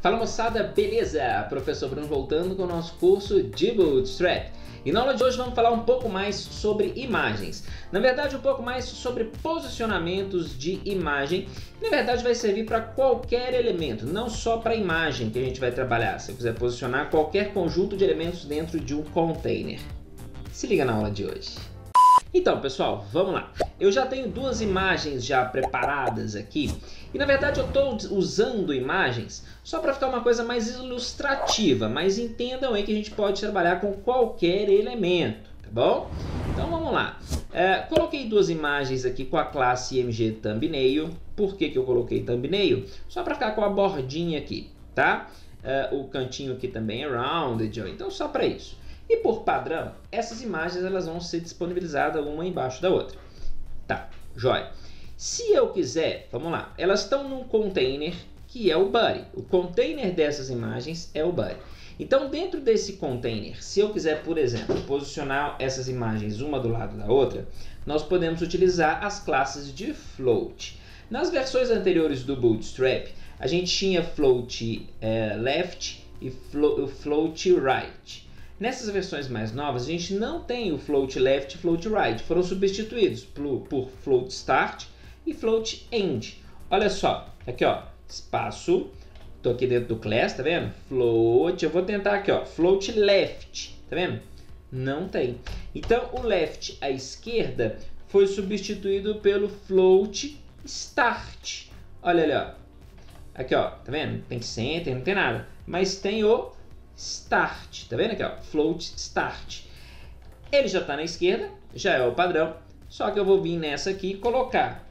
Fala moçada, beleza? Professor Bruno voltando com o nosso curso de Bootstrap. E na aula de hoje vamos falar um pouco mais sobre imagens. Na verdade, um pouco mais sobre posicionamentos de imagem. Na verdade, vai servir para qualquer elemento, não só para a imagem que a gente vai trabalhar. Se eu quiser posicionar qualquer conjunto de elementos dentro de um container. Se liga na aula de hoje. Então, pessoal, vamos lá. Eu já tenho duas imagens já preparadas aqui. E, na verdade, eu estou usando imagens só para ficar uma coisa mais ilustrativa. Mas entendam aí que a gente pode trabalhar com qualquer elemento, tá bom? Então, vamos lá. Coloquei duas imagens aqui com a classe img thumbnail. Por que eu coloquei thumbnail? Só para ficar com a bordinha aqui, tá? O cantinho aqui também é rounded, então só para isso. E por padrão, essas imagens elas vão ser disponibilizadas uma embaixo da outra. Tá, joia. Se eu quiser, vamos lá, elas estão num container que é o body. O container dessas imagens é o body. Então, dentro desse container, se eu quiser, por exemplo, posicionar essas imagens uma do lado da outra, nós podemos utilizar as classes de float. Nas versões anteriores do Bootstrap, a gente tinha float left e float right. Nessas versões mais novas, a gente não tem o float left e float right. Foram substituídos por float start e float end. Olha só, aqui ó, espaço, tô aqui dentro do class, tá vendo? Float, eu vou tentar aqui ó, float left, tá vendo? Não tem. Então o left à esquerda foi substituído pelo float start. Olha ali ó, aqui ó, tá vendo? Tem center, não tem nada, mas tem o start, tá vendo aqui ó, float start. Ele já está na esquerda, já é o padrão, só que eu vou vir nessa aqui e colocar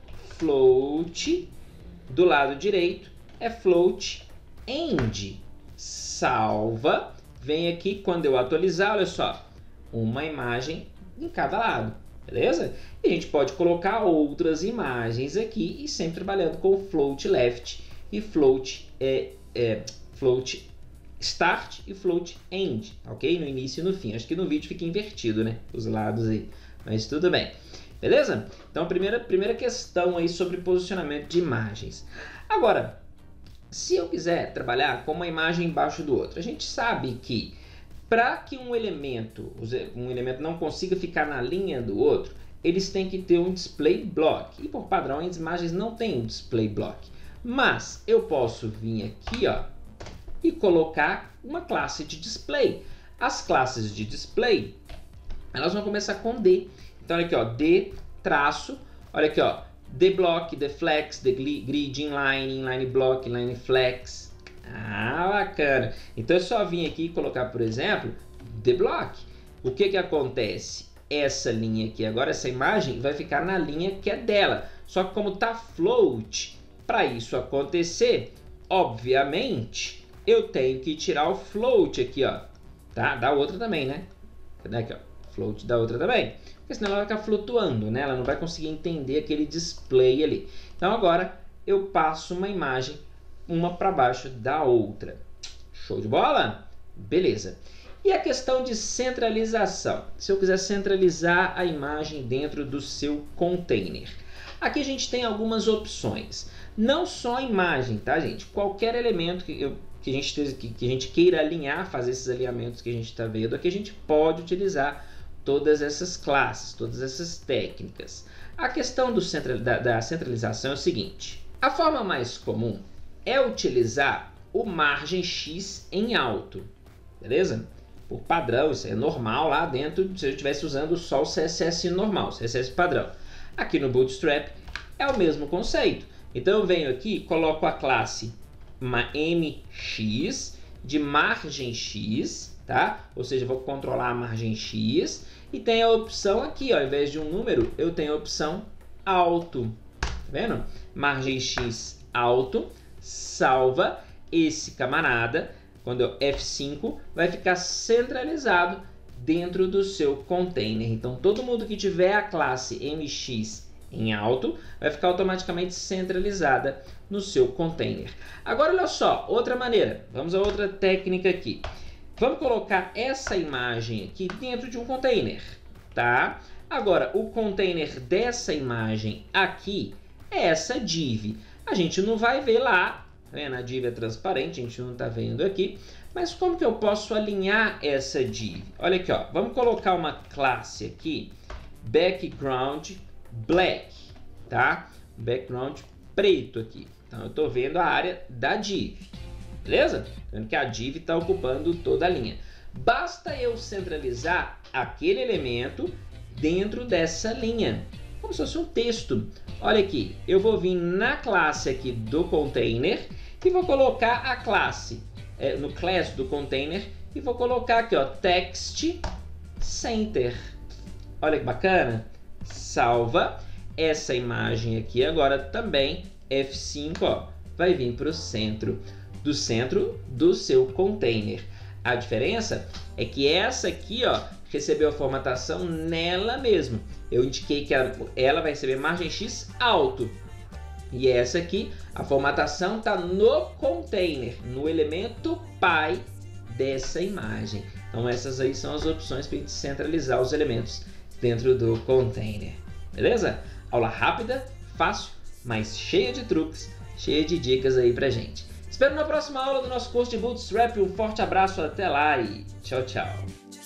float do lado direito, é float end. Salva, vem aqui, quando eu atualizar, olha só, uma imagem em cada lado, beleza? E a gente pode colocar outras imagens aqui e sempre trabalhando com float left e float float start e float end, ok? No início e no fim. Acho que no vídeo fica invertido, né? Os lados aí, mas tudo bem. Beleza? Então, primeira questão aí sobre posicionamento de imagens. Agora, se eu quiser trabalhar com uma imagem embaixo do outro, a gente sabe que para que um elemento não consiga ficar na linha do outro, eles têm que ter um display block. E por padrão, as imagens não têm um display block. Mas eu posso vir aqui, ó, e colocar uma classe de display. As classes de display, elas vão começar com D. Então, olha aqui, ó, D traço, olha aqui, ó, dBlock, dFlex, dGrid, inline, inline block, inline flex. Ah, bacana. Então, é só vir aqui e colocar, por exemplo, dBlock. O que que acontece? Essa linha aqui, agora essa imagem vai ficar na linha que é dela. Só que como tá float, para isso acontecer, obviamente, eu tenho que tirar o float aqui, ó, tá? Da outra também, né? Aqui, ó, float da outra também. Porque senão ela vai ficar flutuando, né? Ela não vai conseguir entender aquele display ali. Então agora eu passo uma imagem, uma para baixo da outra. Show de bola? Beleza. E a questão de centralização? Se eu quiser centralizar a imagem dentro do seu container. Aqui a gente tem algumas opções. Não só a imagem, tá, gente? Qualquer elemento que a gente queira alinhar, fazer esses alinhamentos que a gente está vendo aqui, a gente pode utilizar todas essas classes, todas essas técnicas. A questão da centralização é o seguinte: a forma mais comum é utilizar o margem X em alto, beleza? Por padrão, isso é normal lá dentro, se eu estivesse usando só o CSS normal, CSS padrão. Aqui no Bootstrap é o mesmo conceito. Então eu venho aqui, coloco a classe mx de margem x, tá? Ou seja, eu vou controlar a margem x e tem a opção aqui, ó, ao invés de um número, eu tenho a opção alto, tá vendo? Margem x alto, salva esse camarada, quando eu F5 vai ficar centralizado dentro do seu container. Então todo mundo que tiver a classe mx em alto vai ficar automaticamente centralizada no seu container. Agora olha só, outra maneira, vamos a outra técnica aqui. Vamos colocar essa imagem aqui dentro de um container, tá? Agora o container dessa imagem aqui é essa div. A gente não vai ver lá Tá vendo? A div é transparente, a gente não está vendo aqui. Mas como que eu posso alinhar essa div? Olha aqui, ó. Vamos colocar uma classe aqui, background black, tá? Background preto aqui. Então eu estou vendo a área da div, beleza? Vendo que a div está ocupando toda a linha. Basta eu centralizar aquele elemento dentro dessa linha, como se fosse um texto. Olha aqui, eu vou vir na classe aqui do container e vou colocar a classe no class do container e vou colocar aqui, ó, text center. Olha que bacana. Salva essa imagem aqui agora também, F5, ó, vai vir para o centro do seu container. A diferença é que essa aqui, ó, recebeu a formatação nela mesmo. Eu indiquei que ela vai receber margem X alto. E essa aqui, a formatação está no container, no elemento pai dessa imagem. Então essas aí são as opções para a gente centralizar os elementos dentro do container. Beleza? Aula rápida, fácil, mas cheia de truques, cheia de dicas aí pra gente. Espero na próxima aula do nosso curso de Bootstrap. Um forte abraço, até lá e tchau, tchau.